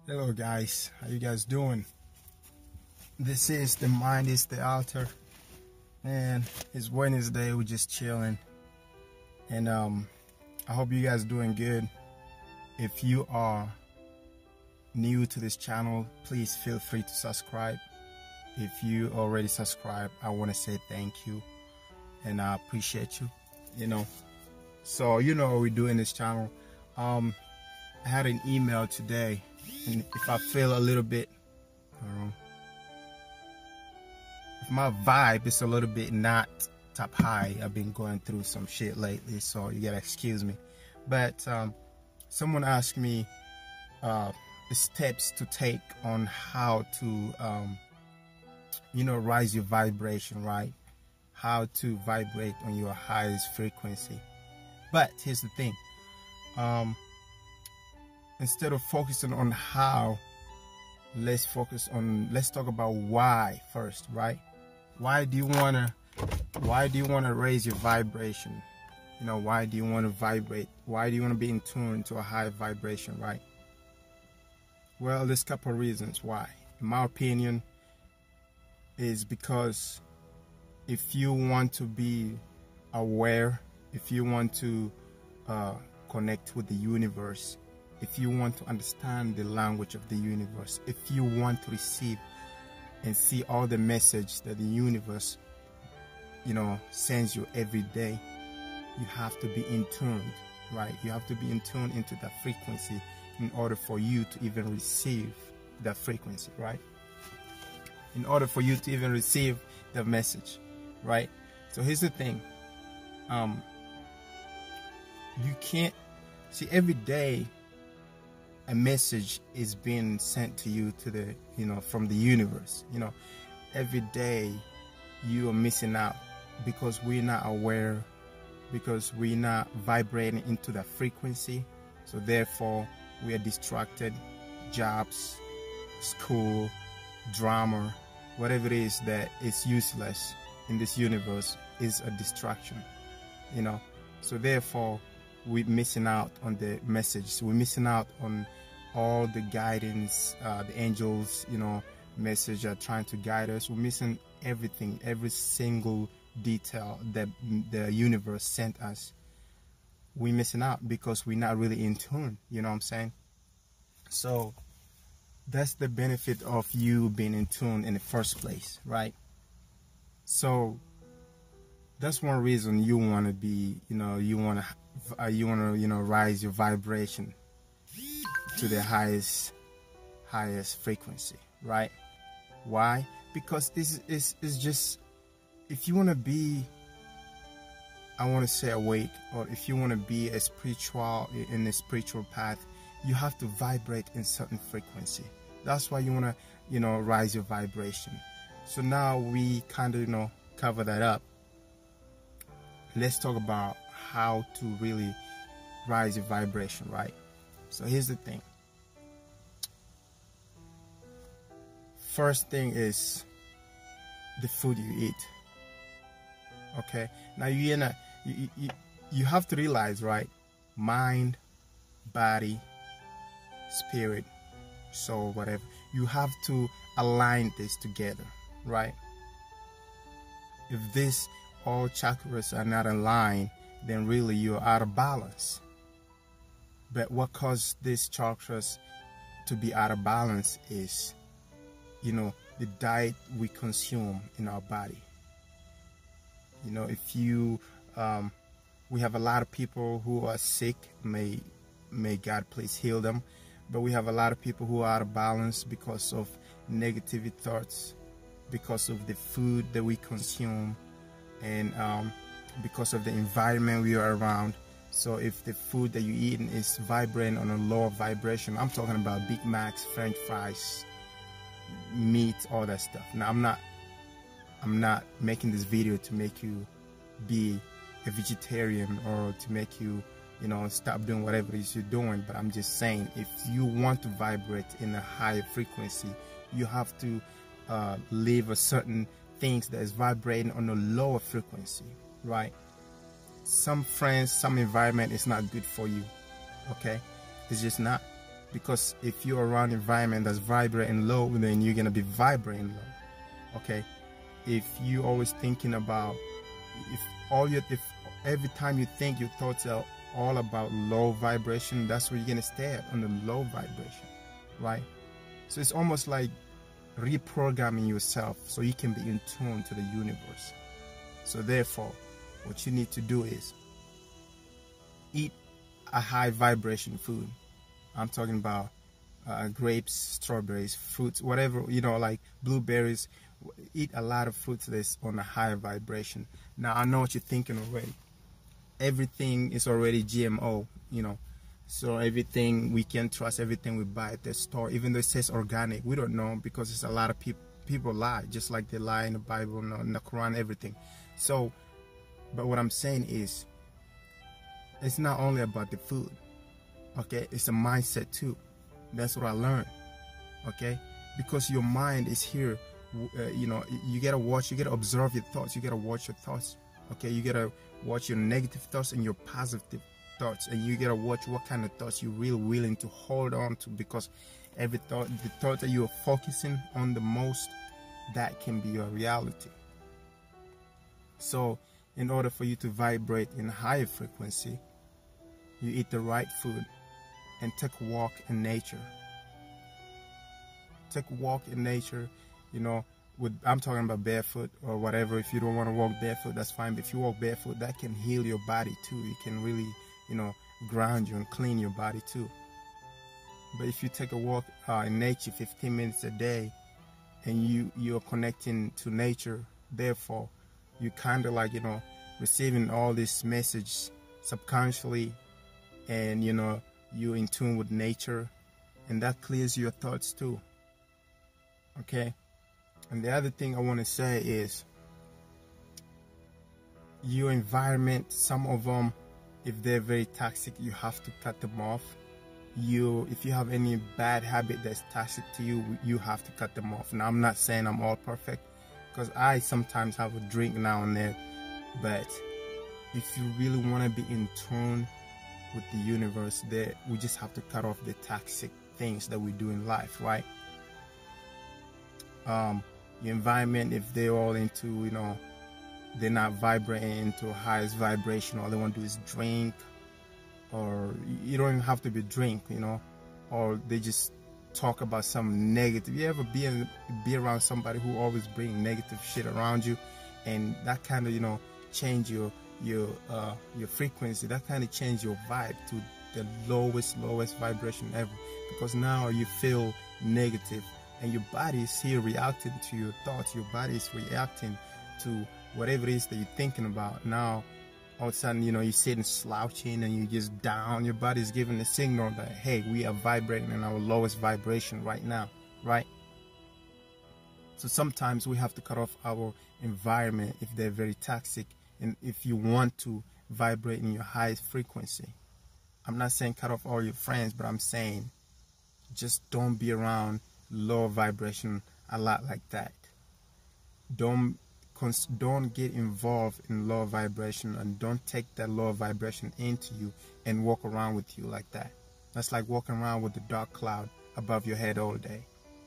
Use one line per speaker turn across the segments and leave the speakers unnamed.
Hello guys, how you guys doing? This is The Mind is the Altar, and it's Wednesday. We're just chilling, and I hope you guys doing good. If you are new to this channel, please feel free to subscribe. If you already subscribed, I want to say thank you and I appreciate you. So what we do in this channel. I had an email today, and if I feel a little bit, if my vibe is a little bit not top high, I've been going through some shit lately, so you gotta excuse me. But someone asked me the steps to take on how to rise your vibration, right? How to vibrate on your highest frequency. But here's the thing, instead of focusing on how, let's talk about why first, right? Why do you wanna raise your vibration? Why do you want to vibrate? Why do you want to be in tune to a high vibration, right? Well, there's a couple of reasons why. In my opinion, is because if you want to be aware, if you want to connect with the universe, if you want to understand the language of the universe, if you want to receive and see all the message that the universe sends you every day, you have to be in tune, right? You have to be in tune into that frequency in order for you to even receive that frequency, right? In order for you to even receive the message, right? So here's the thing, you can't see every day a message is being sent to you to the from the universe. Every day you are missing out because we're not aware, because we're not vibrating into that frequency. So therefore we are distracted. Jobs, school, drama, whatever it is that is useless in this universe is a distraction. So therefore we're missing out on the message. We're missing out on all the guidance, the angels message are trying to guide us. We're missing everything, every single detail that the universe sent us. We're missing out because we're not really in tune. You know what I'm saying? So that's the benefit of you being in tune in the first place, right? So that's one reason you want to be, you want to rise your vibration to the highest frequency, right? Why? Because it's just, if you want to be, I want to say, awake, or if you want to be a spiritual, in a spiritual path, you have to vibrate in certain frequency. That's why you want to rise your vibration. So now we kind of cover that up. Let's talk about how to really rise your vibration, right? So here's the thing. First thing is the food you eat. Okay, now you have to realize, right? Mind, body, spirit, soul, whatever, you have to align this together, right? If this all chakras are not aligned, then really you're out of balance. But what causes these chakras to be out of balance is the diet we consume in our body. If you we have a lot of people who are sick, may God please heal them, but we have a lot of people who are out of balance because of negative thoughts, because of the food that we consume, and because of the environment we are around. So if the food that you're eating is vibrating on a lower vibration, I'm talking about Big Macs, French fries, meat, all that stuff. Now I'm not making this video to make you be a vegetarian or to make you stop doing whatever it is you're doing, but I'm just saying, if you want to vibrate in a higher frequency, you have to leave a certain things that is vibrating on a lower frequency, right? Some friends, some environment is not good for you, okay? It's just not. because if you're around an environment that's vibrating low, then you're gonna be vibrating low. Okay, if you always thinking about, if every time you think your thoughts are all about low vibration, that's where you're gonna stay at, on the low vibration, right? So it's almost like reprogramming yourself so you can be in tune to the universe. So therefore, what you need to do is eat a high vibration food. I'm talking about grapes, strawberries, fruits, whatever, like blueberries. Eat a lot of fruits that's on a higher vibration. Now, I know what you're thinking already. Everything is already GMO, so everything, we can trust everything we buy at the store, even though it says organic. We don't know, because it's a lot of people lie, just like they lie in the Bible, in the Quran, everything. So, but what I'm saying is, it's not only about the food, okay? It's a mindset too. That's what I learned, okay? Because your mind is here, you gotta watch, you gotta observe your thoughts, you gotta watch your thoughts, okay? You gotta watch your negative thoughts and your positive thoughts, and you gotta watch what kind of thoughts you're really willing to hold on to, because every thought, the thought that you're focusing on the most, that can be your reality. So in order for you to vibrate in higher frequency, you eat the right food and take a walk in nature. Take a walk in nature, I'm talking about barefoot or whatever. If you don't want to walk barefoot, that's fine. But if you walk barefoot, that can heal your body too. It can really, ground you and clean your body too. But if you take a walk in nature 15 minutes a day, and you're connecting to nature, therefore, you kind of like, receiving all this message subconsciously, and, you're in tune with nature, and that clears your thoughts too. Okay? And the other thing I want to say is, your environment, some of them, if they're very toxic, you have to cut them off. If you have any bad habit that's toxic to you, you have to cut them off. Now, I'm not saying I'm all perfect, because I sometimes have a drink now and then, but if you really want to be in tune with the universe, we just have to cut off the toxic things that we do in life, right? Your environment, if they're all into, they're not vibrating into highest vibration, all they want to do is drink, or you don't even have to be drink, or they just talk about some negative. You ever be around somebody who always bring negative shit around you, and that kind of, change your frequency, that kind of change your vibe to the lowest vibration ever, because now you feel negative, and your body is here reacting to your thoughts. Your body is reacting to whatever it is that you're thinking about. Now, all of a sudden, you're sitting slouching and you're just down. Your body is giving a signal that, hey, we are vibrating in our lowest vibration right now, right? So sometimes we have to cut off our environment if they're very toxic, and if you want to vibrate in your highest frequency. I'm not saying cut off all your friends, but I'm saying just don't be around low vibration a lot like that. Don't get involved in low vibration, and don't take that low vibration into you and walk around with you like that. That's like walking around with the dark cloud above your head all day.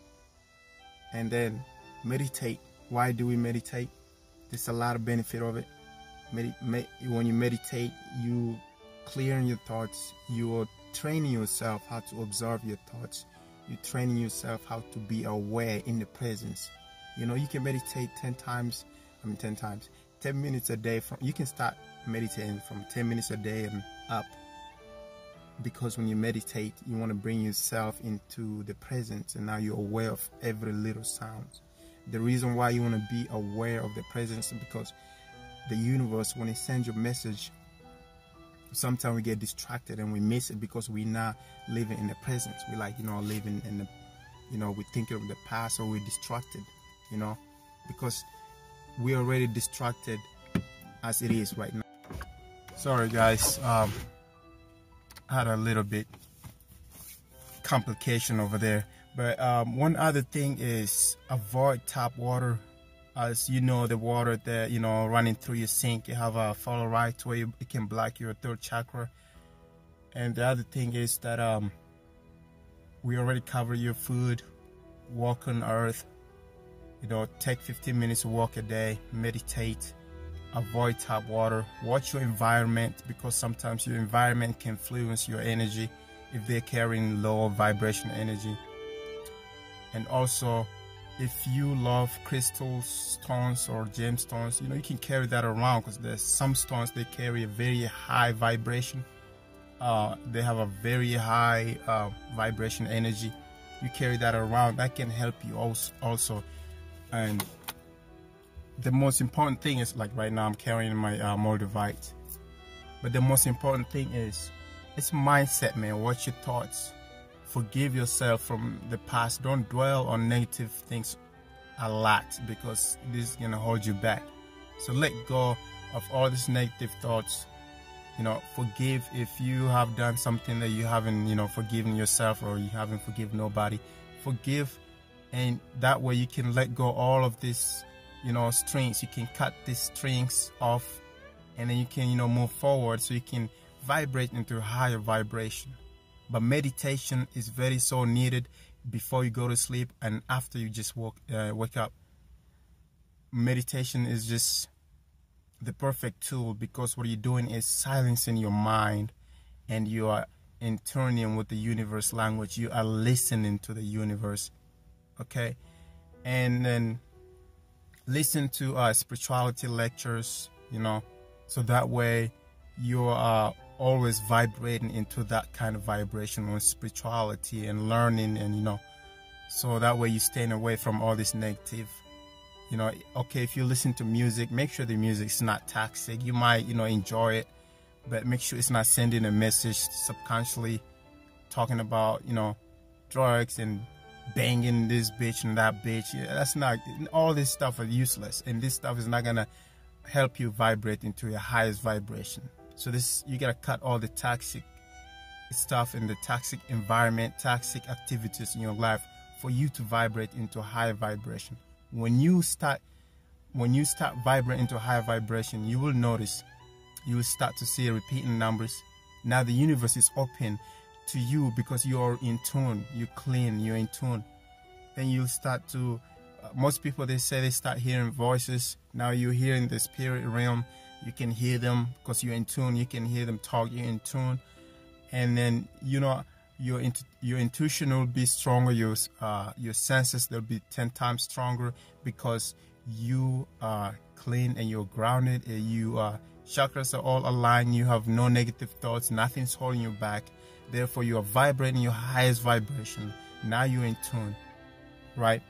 And then meditate. Why do we meditate? There's a lot of benefit of it. When you meditate, you clearing your thoughts. You are training yourself how to observe your thoughts. You're training yourself how to be aware in the presence. You can meditate 10 minutes a day. You can start meditating from 10 minutes a day and up, because when you meditate, you want to bring yourself into the presence, and now you're aware of every little sound. The reason why you want to be aware of the presence is because the universe, when it sends your message, sometimes we get distracted and we miss it, because we're not living in the presence. We living in the, we're thinking of the past, or we're distracted, because we're already distracted as it is right now. Sorry guys, I had a little bit complication over there. But one other thing is, avoid tap water. As you know, the water that running through your sink, you have a fluoride where it can block your third chakra. And the other thing is that we already covered your food, walk on earth, take 15 minutes to walk a day, meditate, avoid tap water, watch your environment, because sometimes your environment can influence your energy if they're carrying low vibration energy. And also, if you love crystals, stones, or gemstones, you can carry that around, because there's some stones, they carry a very high vibration. They have a very high vibration energy. You carry that around, that can help you also. And the most important thing is, like right now I'm carrying my Moldavite, but the most important thing is, it's mindset, man. Watch your thoughts. Forgive yourself from the past. Don't dwell on negative things a lot, because this is gonna hold you back. So let go of all these negative thoughts. Forgive if you have done something that you haven't, forgiven yourself, or you haven't forgiven nobody. Forgive, and that way you can let go all of this, strings. You can cut these strings off, and then you can, move forward, so you can vibrate into a higher vibration. But meditation is very so needed before you go to sleep and after you just wake up. Meditation is just the perfect tool, because what you're doing is silencing your mind, and you are in tuning with the universe language. You are listening to the universe, okay? And then listen to spirituality lectures, so that way you are always vibrating into that kind of vibration with spirituality and learning, and so that way you're staying away from all this negative. Okay, if you listen to music, make sure the music is not toxic. You might enjoy it, but make sure it's not sending a message subconsciously talking about drugs and banging this bitch and that bitch. That's not, all this stuff is useless, and this stuff is not gonna help you vibrate into your highest vibration. So you gotta cut all the toxic stuff in the toxic environment, toxic activities in your life, for you to vibrate into a higher vibration. When you start vibrating into a higher vibration, you will notice, you will start to see repeating numbers. Now the universe is open to you, because you are in tune, you're clean, you're in tune. Then you'll start to, most people, they say they start hearing voices. Now you're hearing the spirit realm. You can hear them because you're in tune. You can hear them talk, you're in tune. And then, your intuition will be stronger. Your senses, they'll be 10 times stronger, because you are clean and you're grounded, and chakras are all aligned. You have no negative thoughts. Nothing's holding you back. Therefore, you are vibrating your highest vibration. Now you're in tune, right?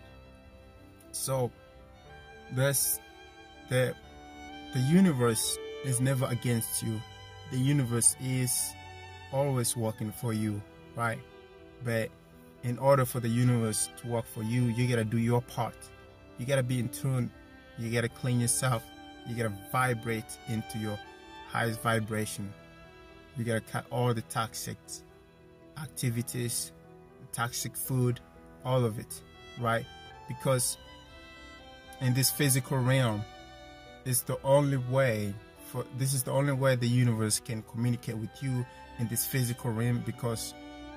So there's the universe is never against you. The universe is always working for you, right? But in order for the universe to work for you, you gotta do your part. You gotta be in tune. You gotta clean yourself. You gotta vibrate into your highest vibration. You gotta cut all the toxic activities, toxic food, all of it, right? Because in this physical realm, this is the only way the universe can communicate with you in this physical realm, because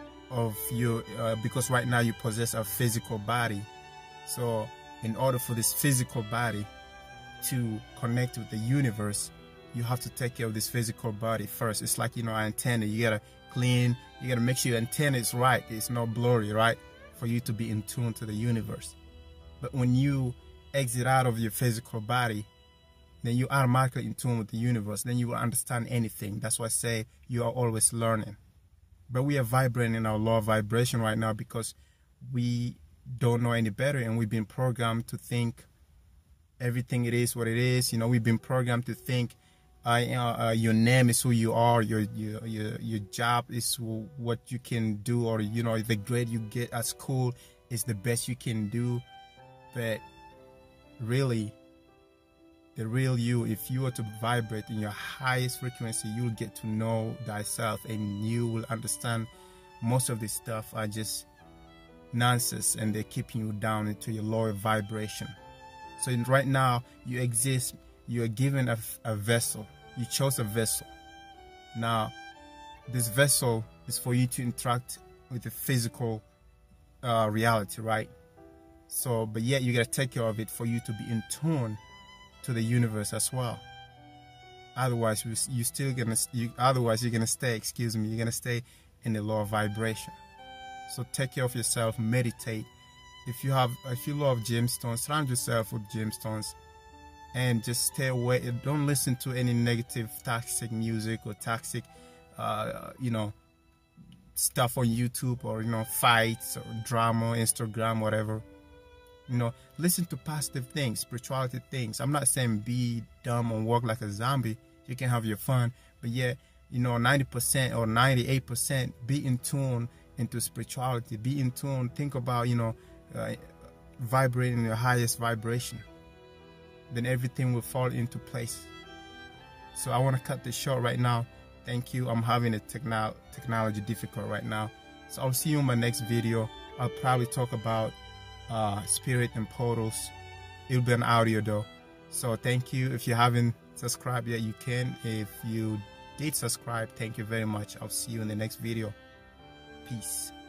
right now you possess a physical body. So in order for this physical body to connect with the universe, you have to take care of this physical body first. It's like, an antenna. You gotta clean, you gotta make sure your antenna is right, it's not blurry, right? For you to be in tune to the universe. But when you exit out of your physical body, then you automatically in tune with the universe. Then you will understand anything. That's why I say you are always learning. But we are vibrating in our low vibration right now, because we don't know any better, and we've been programmed to think everything it is what it is. We've been programmed to think your name is who you are, your job is what you can do, or the grade you get at school is the best you can do. But really, the real you, if you were to vibrate in your highest frequency, you'll get to know thyself, and you will understand most of this stuff are just nonsense, and they're keeping you down into your lower vibration. So right now, you exist, you are given a vessel. You chose a vessel. Now, this vessel is for you to interact with the physical reality, right? So, but yet you gotta take care of it for you to be in tune to the universe as well. Otherwise, otherwise you're gonna stay. Excuse me. You're gonna stay in the lower vibration. So take care of yourself. Meditate. If you love gemstones, surround yourself with gemstones, and just stay away. Don't listen to any negative, toxic music or toxic, stuff on YouTube, or fights or drama, Instagram, whatever. Listen to positive things, spirituality things. I'm not saying be dumb and work like a zombie. You can have your fun, but 90% or 98% be in tune into spirituality. Be in tune. Think about vibrating your highest vibration. Then everything will fall into place. So I want to cut this short right now. Thank you. I'm having a technology difficult right now. So I'll see you in my next video. I'll probably talk about spirit and portals. It'll be an audio though. So thank you. If you haven't subscribed yet, you can. If you did subscribe, thank you very much. I'll see you in the next video. Peace.